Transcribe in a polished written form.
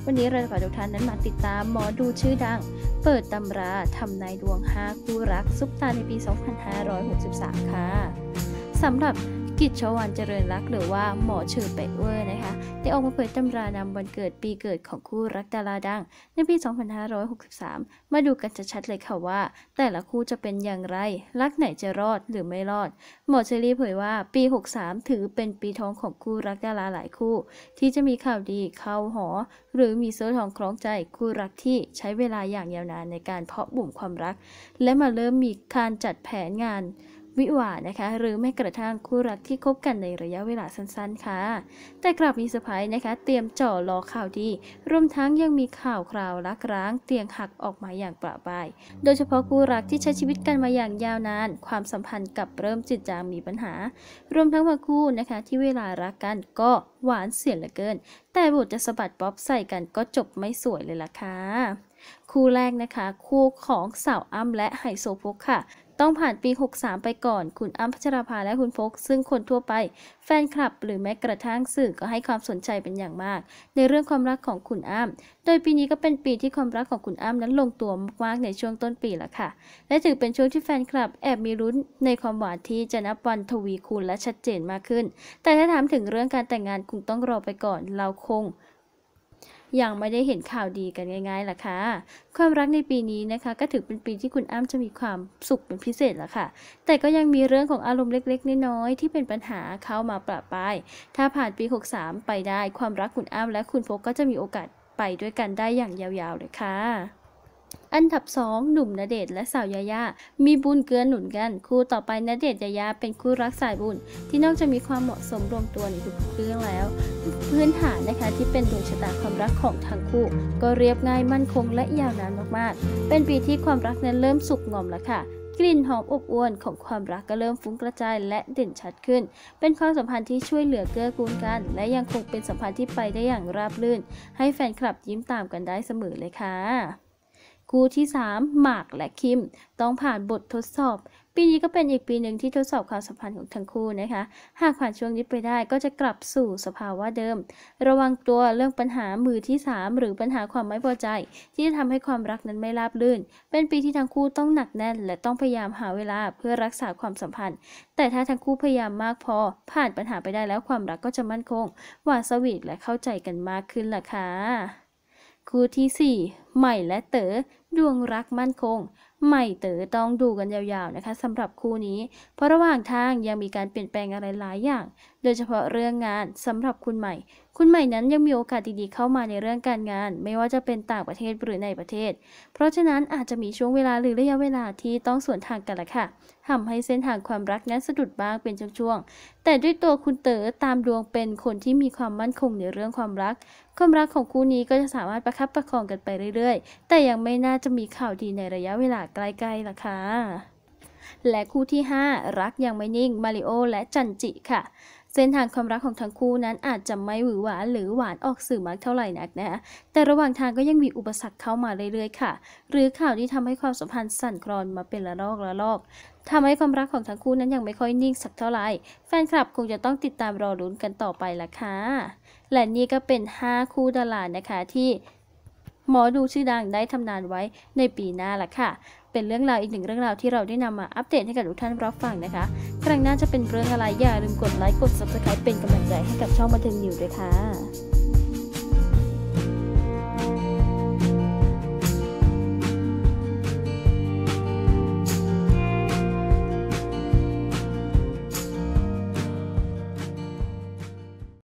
วันนี้เราจะพาทุกท่านนั้นมาติดตามหมอดูชื่อดังเปิดตำราทำนายดวง5คู่รักซุปตาในปี 2563 ค่ะสำหรับกิจชวรรณเจริญรักหรือว่าหมอชื่อเป๊ะเวอร์นะคะได้ออกมาเผยตำรานำวันเกิดปีเกิดของคู่รักดาราดังในปี 2563 มาดูกันชัดๆเลยค่ะว่าแต่ละคู่จะเป็นอย่างไรรักไหนจะรอดหรือไม่รอดหมอเชอรี่เผยว่าปี 63 ถือเป็นปีทองของคู่รักดาราหลายคู่ที่จะมีข่าวดีเข้าหอหรือมีโซ่ทองคล้องใจคู่รักที่ใช้เวลาอย่างยาวนานในการเพาะบ่มความรักและมาเริ่มมีการจัดแผนงานวิวาห์นะคะหรือแม้กระทั่งคู่รักที่คบกันในระยะเวลาสั้นๆค่ะแต่กลับมีเซอร์ไพรส์นะคะเตรียมจ่อรอข่าวดีรวมทั้งยังมีข่าวคราวรักร้างเตียงหักออกมาอย่างประปรายโดยเฉพาะคู่รักที่ใช้ชีวิตกันมาอย่างยาวนานความสัมพันธ์กับเริ่มจืดจางมีปัญหารวมทั้งบางคู่นะคะที่เวลารักกันก็หวานเสียเหลือเกินแต่บทจะสะบัดป๊อปใส่กันก็จบไม่สวยเลยล่ะค่ะคู่แรกนะคะคู่ของสาวอ้ำและไฮโซโพกค่ะต้องผ่านปี 63 ไปก่อนคุณอ้ำพัชราภาและคุณโฟกซึ่งคนทั่วไปแฟนคลับหรือแม้กระทั่งสื่อก็ให้ความสนใจเป็นอย่างมากในเรื่องความรักของคุณอ้ำโดยปีนี้ก็เป็นปีที่ความรักของคุณอ้ำนั้นลงตัวมากๆในช่วงต้นปีละค่ะและถือเป็นช่วงที่แฟนคลับแอบมีลุ้นในความหวานที่จะนับวันทวีคูณและชัดเจนมากขึ้นแต่ถ้าถามถึงเรื่องการแต่งงานคงต้องรอไปก่อนเราคงยังไม่ได้เห็นข่าวดีกันง่ายๆล่ะค่ะความรักในปีนี้นะคะก็ถือเป็นปีที่คุณอ้ำจะมีความสุขเป็นพิเศษละค่ะแต่ก็ยังมีเรื่องของอารมณ์เล็กๆน้อยๆที่เป็นปัญหาเข้ามาประปรายถ้าผ่านปี 63 ไปได้ความรักคุณอ้ำและคุณโฟกก็จะมีโอกาสไปด้วยกันได้อย่างยาวๆเลยค่ะอันดับ 2 หนุ่มณเดชน์และสาวยาย่ามีบุญเกื้อหนุนกันคู่ต่อไปณเดชน์ยาย่าเป็นคู่รักสายบุญที่นอกจากมีความเหมาะสมรวมตัวในทุกเรื่องแล้วพื้นฐานนะคะที่เป็นดวงชะตาความรักของทั้งคู่ก็เรียบง่ายมั่นคงและยาวนานมากๆเป็นปีที่ความรักนั้นเริ่มสุกงอมแล้วค่ะกลิ่นหอมอบอวลของความรักก็เริ่มฟุ้งกระจายและเด่นชัดขึ้นเป็นความสัมพันธ์ที่ช่วยเหลือเกื้อกูลกันและยังคงเป็นสัมพันธ์ที่ไปได้อย่างราบรื่นให้แฟนคลับยิ้มตามกันได้เสมอเลยค่ะคู่ที่ 3 หมากและคิมต้องผ่านบททดสอบปีนี้ก็เป็นอีกปีหนึ่งที่ทดสอบความสัมพันธ์ของทั้งคู่นะคะหากผ่านช่วงนี้ไปได้ก็จะกลับสู่สภาวะเดิมระวังตัวเรื่องปัญหามือที่ 3หรือปัญหาความไม่พอใจที่จะทำให้ความรักนั้นไม่ราบรื่นเป็นปีที่ทั้งคู่ต้องหนักแน่นและต้องพยายามหาเวลาเพื่อรักษาความสัมพันธ์แต่ถ้าทั้งคู่พยายามมากพอผ่านปัญหาไปได้แล้วความรักก็จะมั่นคงหวานสวีทและเข้าใจกันมากขึ้นล่ะค่ะคู่ที่ 4 ใหม่และเต๋อดวงรักมั่นคงใหม่เต๋อต้องดูกันยาวๆนะคะสำหรับคู่นี้เพราะระหว่างทางยังมีการเปลี่ยนแปลงอะไรหลายอย่างโดยเฉพาะเรื่องงานสำหรับคุณใหม่นั้นยังมีโอกาสดีๆเข้ามาในเรื่องการงานไม่ว่าจะเป็นต่างประเทศหรือในประเทศเพราะฉะนั้นอาจจะมีช่วงเวลาหรือระยะเวลาที่ต้องสวนทางกันละค่ะทำให้เส้นทางความรักนั้นสะดุดบ้างเป็นช่วงๆแต่ด้วยตัวคุณเต๋อตามดวงเป็นคนที่มีความมั่นคงในเรื่องความรักของคู่นี้ก็จะสามารถประคับประคองกันไปเรื่อยๆแต่ยังไม่น่าจะมีข่าวดีในระยะเวลาใกล้ๆล่ะค่ะและคู่ที่ 5 รักยังไม่นิ่งมาริโอและจันจิค่ะเส้นทางความรักของทั้งคู่นั้นอาจจะไม่หวือหวาหรือหวานออกสื่อมากเท่าไหร่นักนะคะแต่ระหว่างทางก็ยังมีอุปสรรคเข้ามาเรื่อยๆค่ะหรือข่าวที่ทำให้ความสัมพันธ์สั่นคลอนมาเป็นระลอกทำให้ความรักของทั้งคู่นั้นยังไม่ค่อยนิ่งสักเท่าไหร่แฟนคลับคงจะต้องติดตามรอลุ้นกันต่อไปล่ะค่ะและนี่ก็เป็น5คู่ดารานะคะที่หมอดูชื่อดังได้ทำนานไว้ในปีหน้าละค่ะเป็นเรื่องราวอีกหนึ่งเรื่องราวที่เราได้นำมาอัปเดตให้กับทุกท่านรับฟังนะคะครั้งหน้าจะเป็นเรื่องอะไรอย่าลืมกดไลค์กด Subscribe เป็นกำลังใจให้กับช่องบันเทิงนิวส์ด้วยค่ะ